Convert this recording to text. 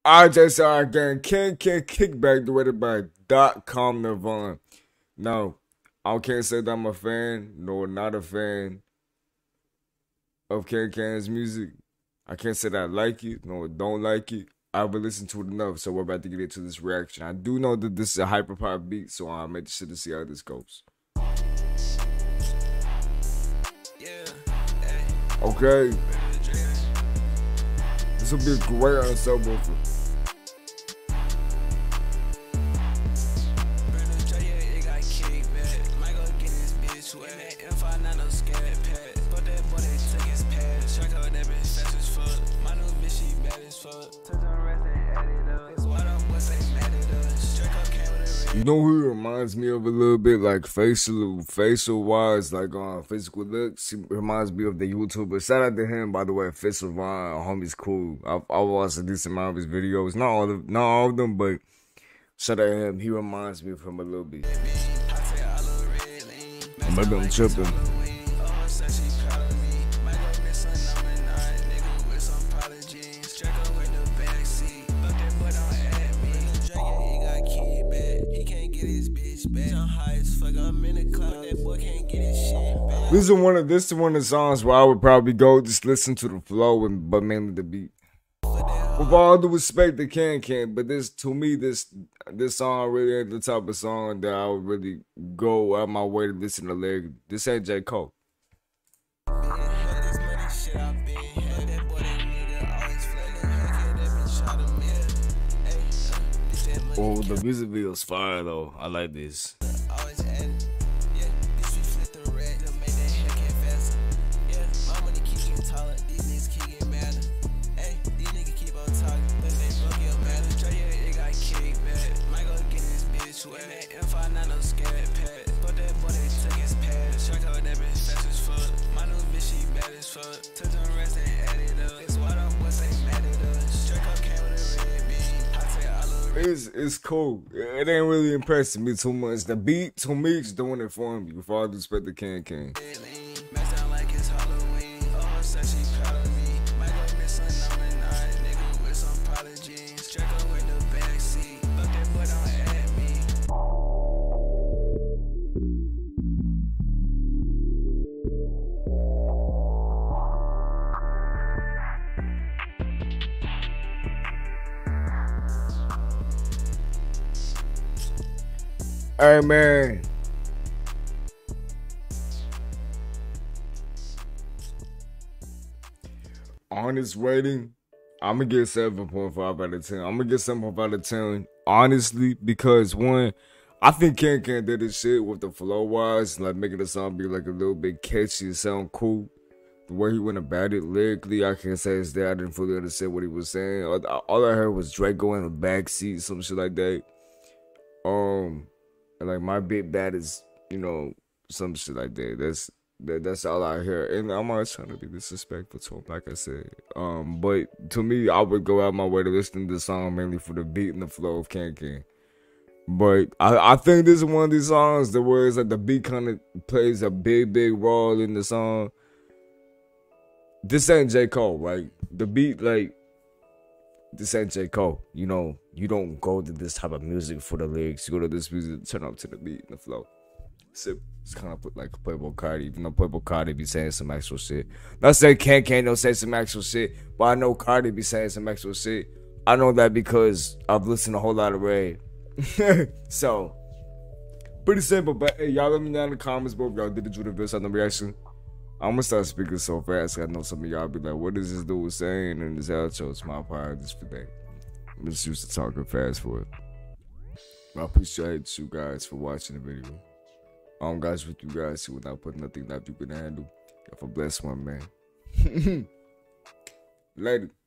I JCRI again. Kankan Kickback directed by .com Nirvana. Now, I can't say that I'm a fan, nor not a fan of Kankan's music. I can't say that I like it, nor don't like it. I've listened to it enough, so we're about to get into this reaction. I do know that this is a hyperpop beat, so I'll make sure to see how this goes. Okay. This will be great on a subwoofer. You know who he reminds me of a little bit, like facial wise, like physical looks. He reminds me of the YouTuber. Shout out to him, by the way. Fitz Vine, homie's cool. I've watched a decent amount of his videos, not all of them, but shout out to him. He reminds me of him a little bit. Maybe I'm tripping. This is one of the songs where I would probably go just listen to the flow but mainly the beat. With all due respect to Kankan, but to me this song really ain't the type of song that I would really go out my way to listen to lyrics. This ain't J. Cole. Oh, the music video is fire though. I like this. It's cool. It ain't really impressing me too much. The beat to me is doing it for me. With all due respect to Kankan. Hey man, honest rating, I'm gonna get 7.5 out of 10. I'm gonna get 7.5 out of 10, honestly, because one, I think Kankan did his shit with the flow wise, like making the song be like a little bit catchy and sound cool. The way he went about it lyrically, I can't say it's that I didn't fully understand what he was saying. All I heard was Draco in the backseat, some shit like that. Like my big bad is, some shit like that. That's all I hear. And I'm not trying to be disrespectful to him, like I said. But to me, I would go out my way to listen to the song mainly for the beat and the flow of Kankan. But I think this is one of these songs that where it's like the beat kind of plays a big role in the song. This ain't J. Cole, right? The beat, like, this ain't J. Cole. You don't go to this type of music for the lyrics. You go to this music, turn up to the beat and the flow. It's kind of like Playboy Cardi, even though Playboy Cardi be saying some actual shit. Not saying Kankan don't say some actual shit, but I know Cardi be saying some actual shit. I know that because I've listened to a whole lot of Ray. So, pretty simple. But hey, y'all let me know in the comments, bro, if y'all did the Judah Bills on the reaction. I'm gonna start speaking so fast. I know some of y'all be like, what is this dude saying in this outro? It's my apologies for that. I'm just used to talking fast for it. I appreciate you guys for watching the video. Guys, with you guys who will not put nothing that you can handle. Have a blessed one, man. Later.